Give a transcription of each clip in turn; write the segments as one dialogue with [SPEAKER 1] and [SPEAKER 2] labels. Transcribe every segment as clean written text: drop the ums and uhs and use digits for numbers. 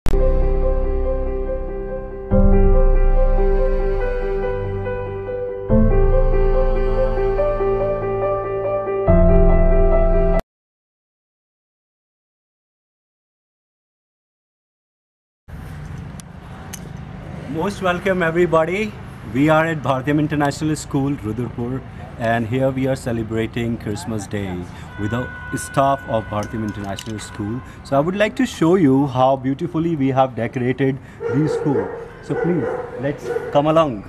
[SPEAKER 1] Most welcome everybody. We are at Bhartiyam International School, Rudurpur, and here we are celebrating Christmas Day with the staff of Bhartiyam International School. So I would like to show you how beautifully we have decorated the school. So please, let's come along.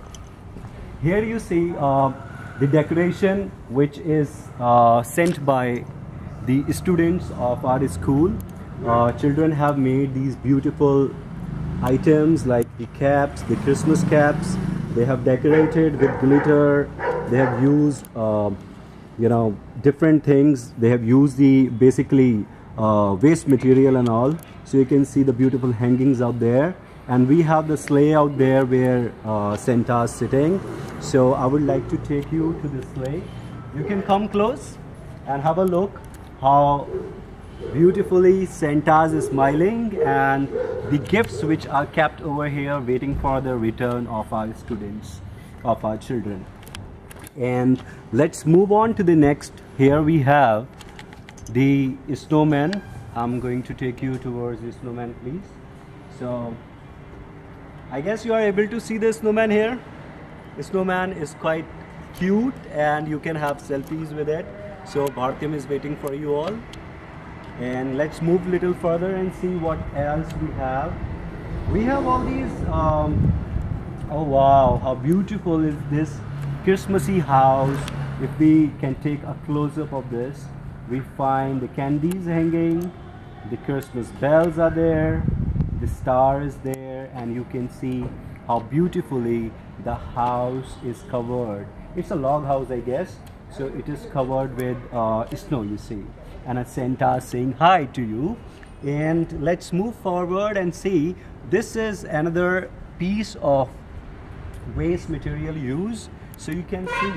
[SPEAKER 1] Here you see the decoration which is sent by the students of our school. Children have made these beautiful items like the caps, the Christmas caps. They have decorated with glitter. They have used different things. They have used the basically waste material and all. So you can see the beautiful hangings out there, and we have the sleigh out there where Santa is sitting. So I would like to take you to the sleigh. You can come close and have a look how beautifully Santa is smiling, and the gifts which are kept over here waiting for the return of our students, of our children. And let's move on to the next. Here we have the snowman. I'm going to take you towards the snowman, please. So I guess you are able to see the snowman here. The snowman is quite cute and you can have selfies with it. So Bhartiyam is waiting for you all. And let's move a little further and see what else we have. We have all these oh wow, how beautiful is this Christmassy house. If we can take a close-up of this, we find the candies hanging, the Christmas bells are there, the star is there, and you can see how beautifully the house is covered. It's a log house, I guess, so it is covered with snow, you see, and a Santa saying hi to you. And let's move forward and see, this is another piece of waste material used. So you can see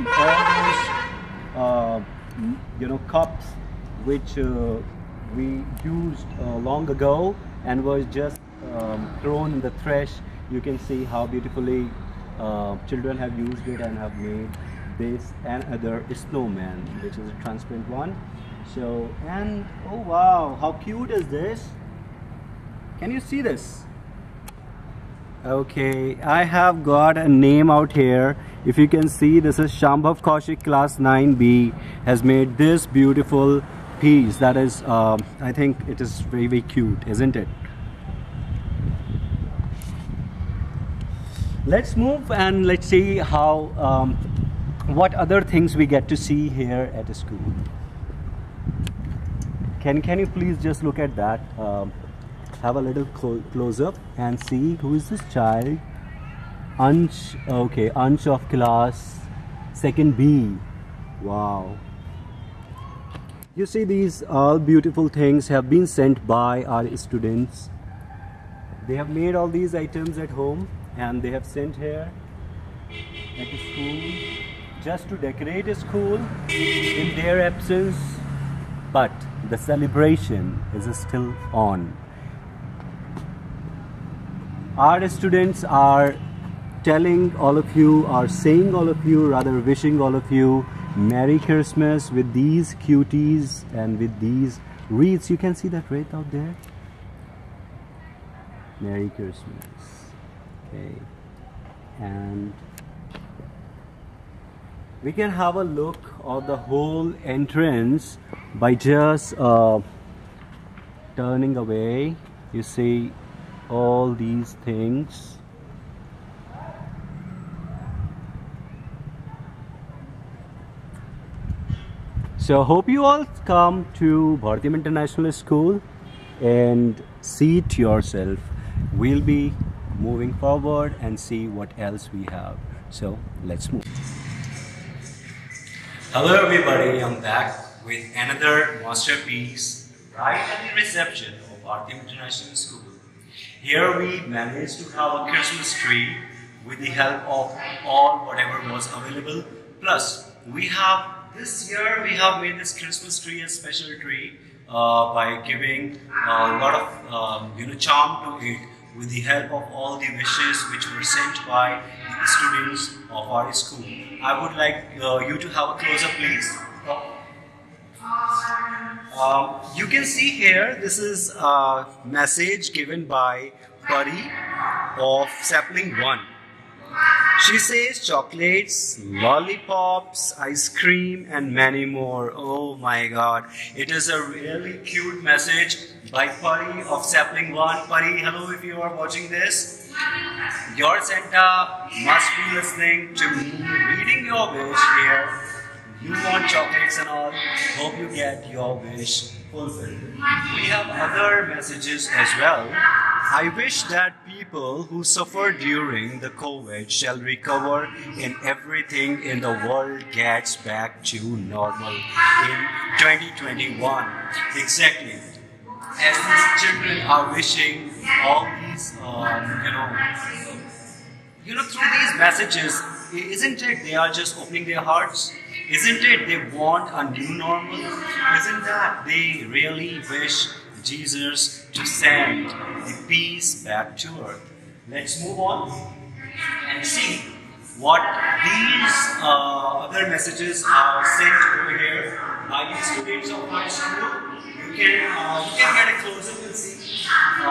[SPEAKER 1] all those cups which we used long ago and was just thrown in the trash. You can see how beautifully children have used it and have made this and other snowman, which is a transparent one. So, and oh wow, how cute is this? Can you see this? Okay, I have got a name out here. If you can see, this is Shambhav Kaushik, class 9B, has made this beautiful piece. That is, I think it is very, very cute, isn't it? Let's move and let's see how, what other things we get to see here at the school. Can you please just look at that? Have a little close-up and see who is this child. Ansh, okay, Ansh of class 2nd B. Wow. You see, these all beautiful things have been sent by our students. They have made all these items at home and they have sent here at the school just to decorate a school in their absence. But the celebration is still on. Our students are telling all of you, are saying all of you, rather wishing all of you Merry Christmas with these cuties and with these wreaths. You can see that wreath out there. Merry Christmas. Okay. And we can have a look of the whole entrance by just turning away. You see all these things. So hope you all come to Bhartiyam International School and see it yourself. We'll be moving forward and see what else we have. So let's move. Hello everybody, I'm back with another masterpiece right at the reception of Bhartiyam International School. Here we managed to have a Christmas tree with the help of all whatever was available. Plus, we have this year we have made this Christmas tree a special tree by giving a lot of charm to it with the help of all the wishes which were sent by the students of our school. I would like you to have a close-up, please. You can see here, this is a message given by Pari of Sapling 1. She says chocolates, lollipops, ice cream and many more. Oh my god. It is a really cute message by Pari of Sapling 1. Pari, hello if you are watching this. Your Santa must be listening to me reading your wish here. You want chocolates and all. Hope you get your wish fulfilled. We have other messages as well. I wish that people who suffered during the COVID shall recover and everything in the world gets back to normal in 2021. Exactly. As these children are wishing all these, through these messages, isn't it they are just opening their hearts? Isn't it they want a new normal? Isn't that they really wish Jesus to send the peace back to earth? Let's move on and see what these other messages are sent over here by the students of my school. You can get a close-up and see.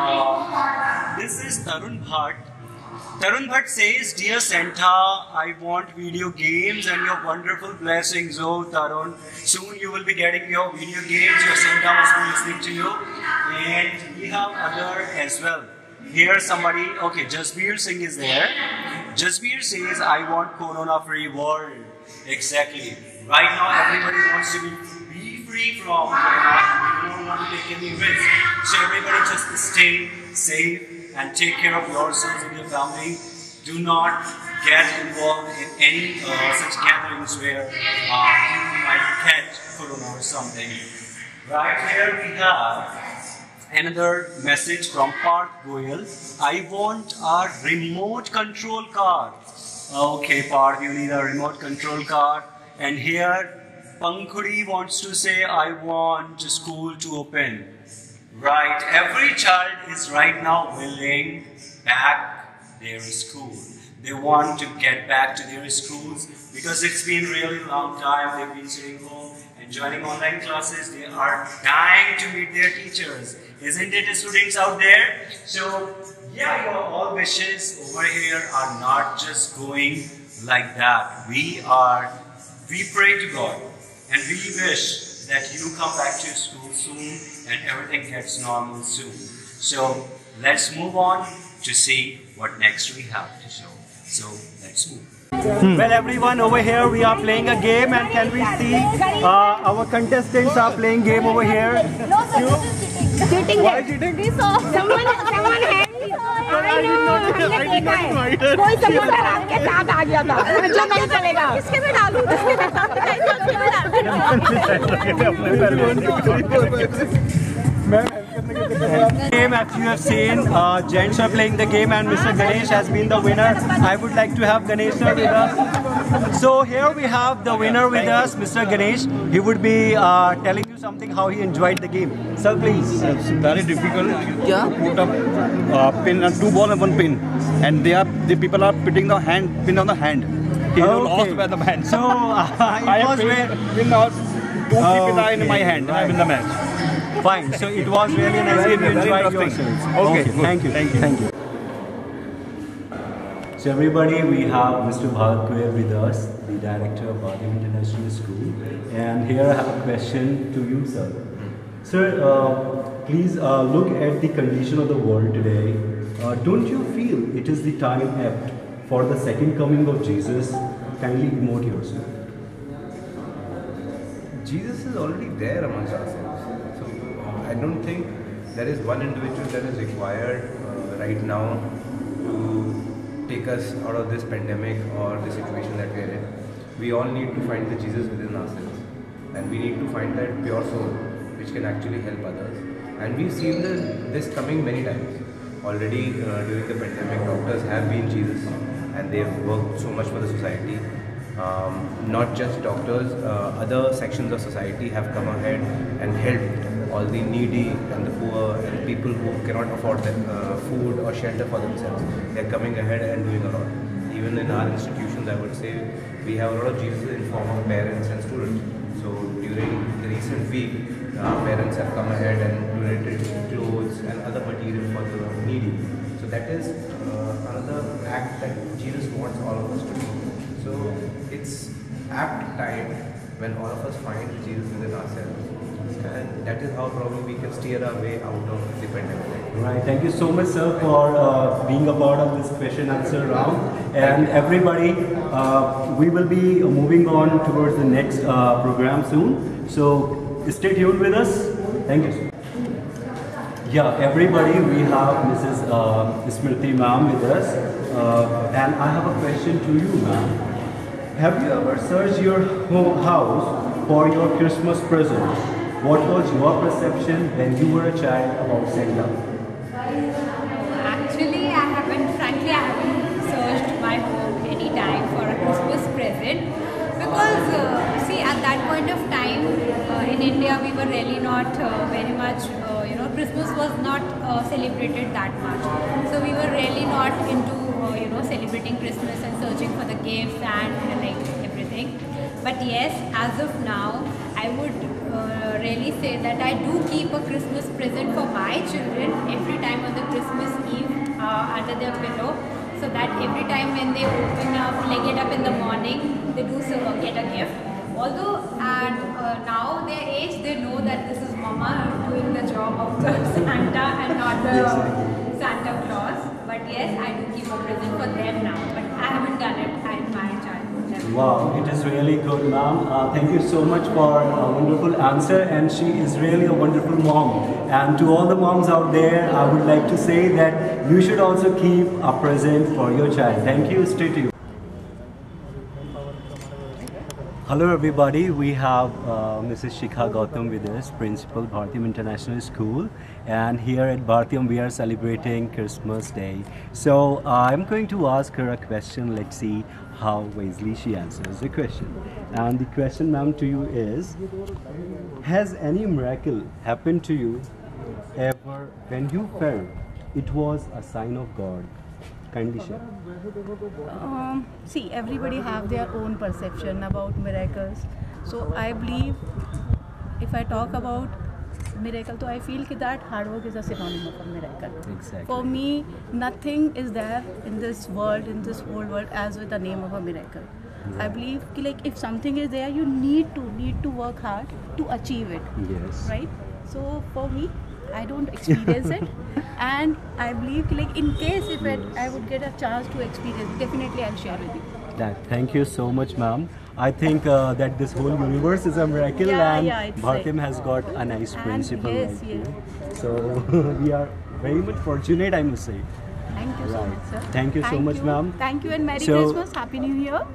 [SPEAKER 1] This is Tarun Bhatt. Tarun Bhatt says, Dear Santa, I want video games and your wonderful blessings. Oh Tarun, soon you will be getting your video games. Your Santa must be listening to you. And we have other as well. Here somebody, okay, Jasbir Singh is there. Jasbir says, I want corona-free world. Exactly. Right now everybody wants to be free from corona. We don't want to take any risk. So everybody just stay safe and take care of yourselves and your family. Do not get involved in any such gatherings where you might catch corona or something. Right here we have another message from Parth Goyal. I want a remote control car. Okay, Parth, you need a remote control car. And here Pankhuri wants to say, I want school to open. Right, every child is right now willing back their school. They want to get back to their schools because it's been really long time. They've been sitting home and joining online classes. They are dying to meet their teachers. Isn't it, students out there? So, yeah, your all wishes over here are not just going like that. We pray to God and we wish that you come back to school soon and everything gets normal soon. So let's move on to see what next we have to show. So let's move. Well everyone, over here we are playing a game and can we see our contestants are playing game over here.
[SPEAKER 2] No sir, cheating.
[SPEAKER 1] Why cheating?
[SPEAKER 2] Someone had कोई समुद्र आपके साथ आ गया था मतलब नहीं चलेगा इसके में डालूं
[SPEAKER 1] Game, as you have seen, gents are playing the game and Mr. Ganesh has been the winner. I would like to have Ganesh sir with us. So here we have the winner with us, Mr. Ganesh. He would be telling you something how he enjoyed the game. Sir, please.
[SPEAKER 3] It's very difficult to put a pin and 2 balls and 1 pin, and the people are putting the pin on the hand. He lost by the man.
[SPEAKER 1] So it was
[SPEAKER 3] pin out 2-3 pin in my hand. I'm in the match.
[SPEAKER 1] Fine. So it was really nice game. You enjoyed yourselves.
[SPEAKER 3] Okay.
[SPEAKER 1] Thank you. Thank you. So everybody, we have Mr. Bharat Goyal with us, the director of Bharat International School. And here I have a question to you, sir. Sir, please look at the condition of the world today. Don't you feel it is the time apt for the second coming of Jesus? Kindly emote yourself.
[SPEAKER 4] Jesus is already there amongst ourselves. So I don't think there is one individual that is required right now to take us out of this pandemic or the situation that we are in. We all need to find the Jesus within ourselves, and we need to find that pure soul which can actually help others. And we've seen this coming many times. Already during the pandemic, doctors have been Jesus and they've worked so much for the society. Not just doctors, other sections of society have come ahead and helped all the needy and the poor and people who cannot afford food or shelter for themselves. They're coming ahead and doing a lot. Even in our institutions, I would say, we have a lot of Jesus in form of parents and students. So during the recent week, parents have come ahead and donated clothes and other material for the needy. So that is another act that Jesus wants all of us to do. So it's apt time when all of us find Jesus within ourselves. And that is how probably we can steer our way out of the pandemic.
[SPEAKER 1] Right. Thank you so much, sir, for being a part of this question answer round. And everybody, we will be moving on towards the next program soon. So stay tuned with us. Thank you. Yeah, everybody, we have Mrs. Smriti ma'am with us. And I have a question to you, ma'am. Have you ever searched your house for your Christmas presents? What was your perception when you were a child about Santa?
[SPEAKER 5] Actually, frankly, I haven't searched my home any time for a Christmas present because, see, at that point of time in India, we were really not very much, Christmas was not celebrated that much. So we were really not into, celebrating Christmas and searching for the gifts and like everything. But yes, as of now, I would really say that I do keep a Christmas present for my children every time on the Christmas Eve under their pillow, so that every time when they open up, like get up in the morning, they do get a gift. Although at now their age, they know that this is Mama doing the job of the Santa and not the Santa Claus. But yes, I do keep a present for them now, but I haven't done it in my childhood.
[SPEAKER 1] Wow, it is really good, ma'am. Thank you so much for a wonderful answer, and she is really a wonderful mom. And to all the moms out there, I would like to say that you should also keep a present for your child. Thank you. Stay tuned. Hello everybody, we have Mrs. Shikha Gautam with us, Principal, Bhartiyam International School, and here at Bhartiyam we are celebrating Christmas Day. So I'm going to ask her a question. Let's see how wisely she answers the question. And the question, ma'am, to you is, has any miracle happened to you ever when you felt it was a sign of God? Kindly share.
[SPEAKER 6] See, everybody have their own perception about miracles. So I believe, if I talk about miracle, so I feel that hard work is a synonym of a miracle.
[SPEAKER 1] Exactly.
[SPEAKER 6] For me, nothing is there in this world, in this whole world, as with the name of a miracle. I believe like if something is there, you need to work hard to achieve it.
[SPEAKER 1] Yes.
[SPEAKER 6] Right. So for me, I don't experience it, and I believe like in case if I would get a chance to experience, definitely I'll share with you.
[SPEAKER 1] Thank you so much, ma'am. I think that this whole universe is a miracle, and Bhartiyam has got a nice principal like you. So we are very much fortunate, I must say.
[SPEAKER 6] Thank you so much, sir.
[SPEAKER 1] Thank you so much, ma'am.
[SPEAKER 6] Thank you, and Merry Christmas, Happy New Year.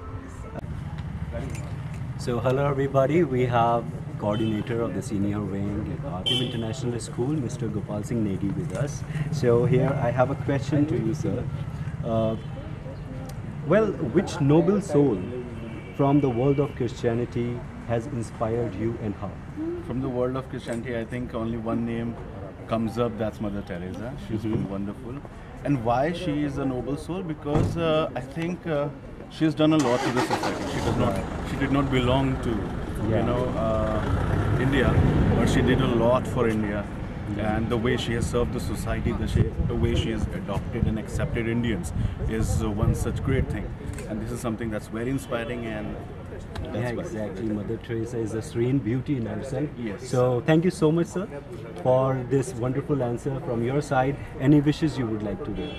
[SPEAKER 1] So hello everybody, we have coordinator of the senior wing at Bhartiyam International School, Mr. Gopal Singh Negi with us. So here I have a question to you, sir. Well, which noble soul from the world of Christianity has inspired you and how?
[SPEAKER 7] From the world of Christianity, I think only one name comes up, that's Mother Teresa. She's been wonderful. And why she is a noble soul? Because I think she has done a lot to the society. She did not belong to India, but she did a lot for India, and the way she has served the society, the way she has adopted and accepted Indians is one such great thing, and this is something that's very inspiring. And that's
[SPEAKER 1] exactly. Mother Teresa is a serene beauty in herself.
[SPEAKER 7] Yes.
[SPEAKER 1] So thank you so much, sir, for this wonderful answer from your side. Any wishes you would like to do?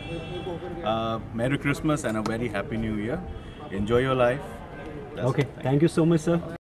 [SPEAKER 7] Merry Christmas and a very Happy New Year. Enjoy your life.
[SPEAKER 1] Okay, thank you so much, sir.